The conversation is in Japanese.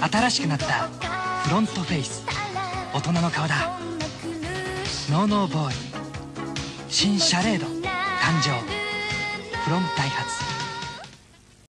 新しくなったフロントフェイス、大人の顔だ。ノーノーボーイ新シャレード誕生。フロムダイハツ